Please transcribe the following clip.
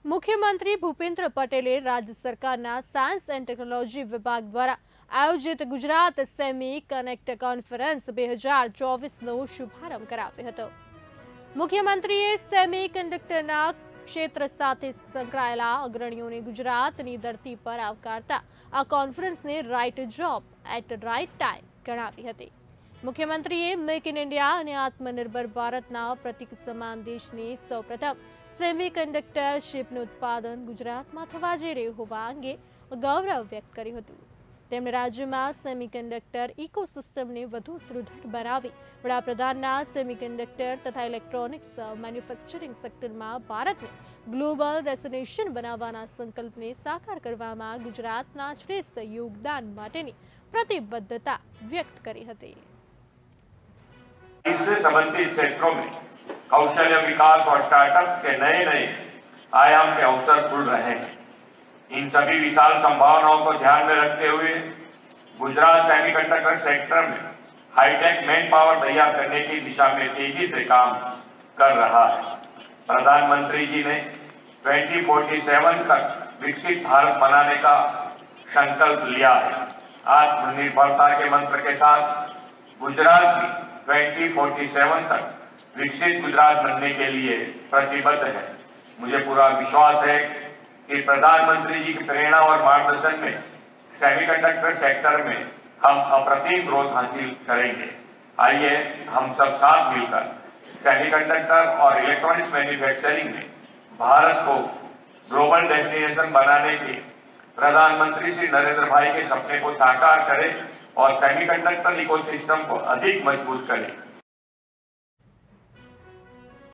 મુખ્યમંત્રી ભૂપેન્દ્ર પટેલે રાજ્ય સરકારના સાયન્સ એન્ડ ટેકનોલોજી વિભાગ દ્વારા આયોજિત ગુજરાત સેમી કનેક્ટ કોન્ફરન્સ 2024નો શુભારંભ કરાવ્યો હતો। મુખ્યમંત્રીએ સેમી કંડક્ટરના ક્ષેત્ર સાથે સંકળાયેલા અગ્રણીઓને ગુજરાતની ધરતી પર આવકારતા આ કોન્ફરન્સને right job at right time ગણાવી હતી। મુખ્યમંત્રીએ મેક ઇન ઇન્ડિયા અને આત્મનિર્ભર ભારતના પ્રતીક સમાન દેશની સૌપ્રથમ સેમિકન્ડક્ટર ચિપનું ઉત્પાદન ગુજરાતમાં થવા જઈ રહ્યું હોવા અંગે ગૌરવ વ્યક્ત કર્યું હતું। તેમણે રાજ્યમાં સેમિકન્ડક્ટર ઇકોસિસ્ટમને વધુ સુદૃઢ બનાવી વડાપ્રધાનના સેમિકન્ડક્ટર તથા ઇલેક્ટ્રોનિક્સ મેન્યુફેક્ચરિંગ સેક્ટરમાં ભારતને ગ્લોબલ ડેસ્ટિનેશન બનાવવાના સંકલ્પને સાકાર કરવામાં ગુજરાતના શ્રેષ્ઠ યોગદાન માટેની प्रतिबद्धता व्यक्त करी हती। इससे संबंधित क्षेत्रों में कौशल्य विकास और स्टार्टअप के नए नए आयाम के अवसर खुल रहे हैं। इन सभी विशाल संभावनाओं को ध्यान में रखते हुए गुजरात सेमीकंडक्टर सेक्टर में हाईटेक मैन पावर तैयार करने की दिशा में तेजी से काम कर रहा है। प्रधानमंत्री जी ने 2047 तक विकसित भारत बनाने का संकल्प लिया है। आत्मनिर्भरता के मंत्र के साथ गुजरात भी 2047 तक विकसित गुजरात बनने के लिए प्रतिबद्ध है। मुझे पूरा विश्वास है कि प्रधानमंत्री जी की प्रेरणा और मार्गदर्शन में सेमीकंडक्टर सेक्टर में हम अप्रतिम ग्रोथ हासिल करेंगे। आइए हम सब साथ मिलकर सेमीकंडक्टर और इलेक्ट्रॉनिक्स मैन्युफैक्चरिंग में भारत को ग्लोबल डेस्टिनेशन बनाने के प्रधानमंत्री श्री नरेंद्र भाई के सपने को साकार करें और सेमीकंडक्टर इकोसिस्टम को अधिक मजबूत करें।